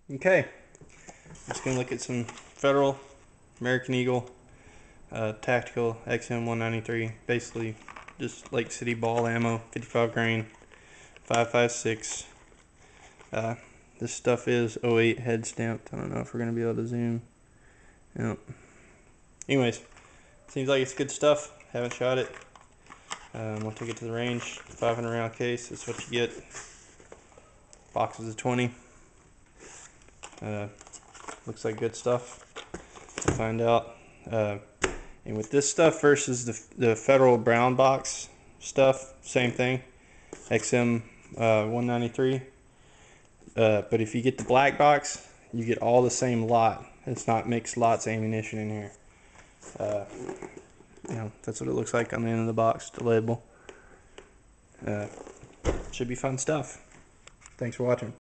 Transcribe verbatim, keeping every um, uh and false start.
Okay, just gonna look at some Federal American Eagle uh, Tactical X M one ninety-three. Basically, just Lake City ball ammo, fifty-five grain, five five six. Uh, this stuff is oh eight head stamped. I don't know if we're gonna be able to zoom. Yep. Anyways, seems like it's good stuff. Haven't shot it. Um, we'll take it to the range. five hundred round case. That's what you get. Boxes of twenty. Uh, looks like good stuff. We'll find out. Uh, and with this stuff versus the the Federal brown box stuff, same thing. X M uh, one ninety-three. Uh, but if you get the black box, you get all the same lot. It's not mixed lots of ammunition in here. Uh, you know, that's what it looks like on the end of the box, the label. Uh, should be fun stuff. Thanks for watching.